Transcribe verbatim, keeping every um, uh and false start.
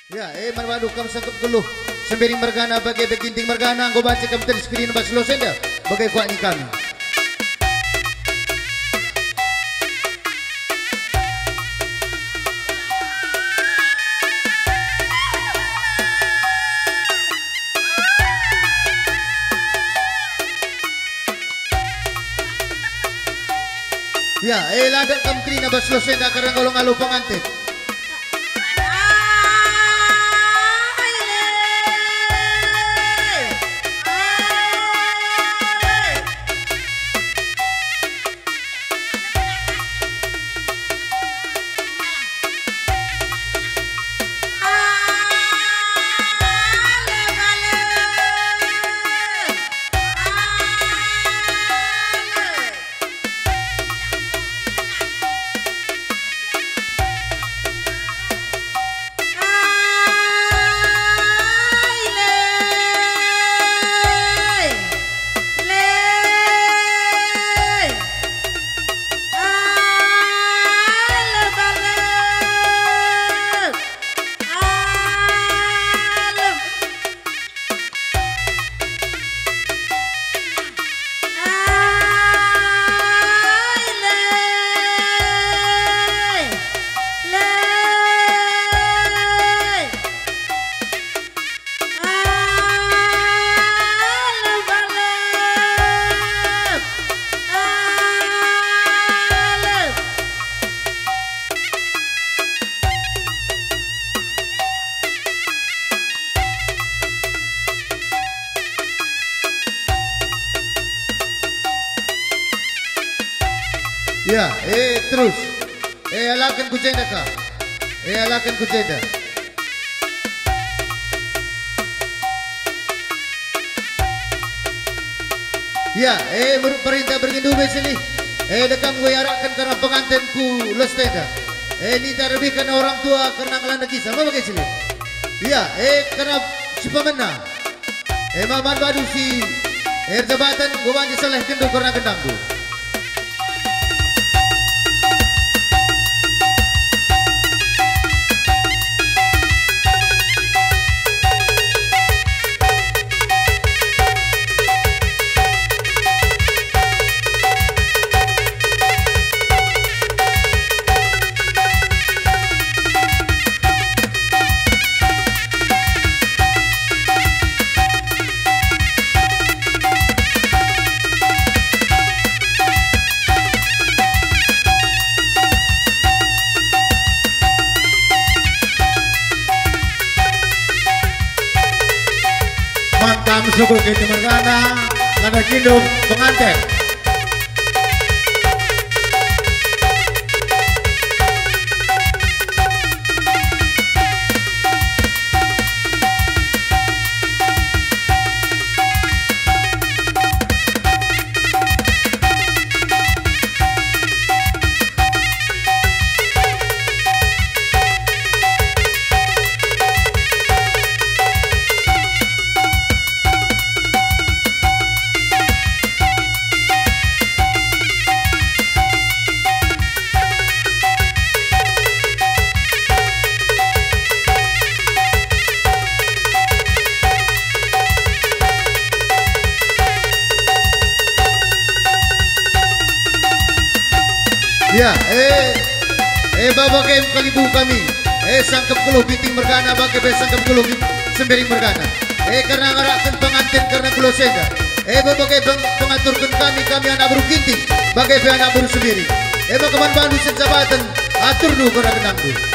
Ya, eh manwadu kam sangkap geluh sembiring mergana bagai beginting mergana go baca kam tadi screen bas lo senda bagai kuat ni kami. Ya, eh ladak kam trina bas lo senda karena golong alu pengantin. Ya, eh terus. Eh alakan ku jenda kah? Eh alakan ku jenda. Ya, eh perintah bergindu sini. Eh dekam gue arahkan karena pengantinku los tenda. Eh ini terlebih karena orang tua karena ngelanda kisah. Apa bagai sini? Ya, eh karena si pemenang. Eh maman badu si eh jabatan gue banyak salah kendu karena kendangku. Mantam suku Kinting Mergana ada kidung pengantin. Ya, eh, eh bawa kem kalibu kami, eh sangkep keluh Kinting Mergana bagai be sangkep keluh sembiring mergana, eh karena ngarahkan pengantin karena keluh senda, eh bawa kem pengaturkan kami kami anak baru Kinting bagai be anak baru sendiri, eh bagaimana bandu sejabatan atur dulu karena kenangku.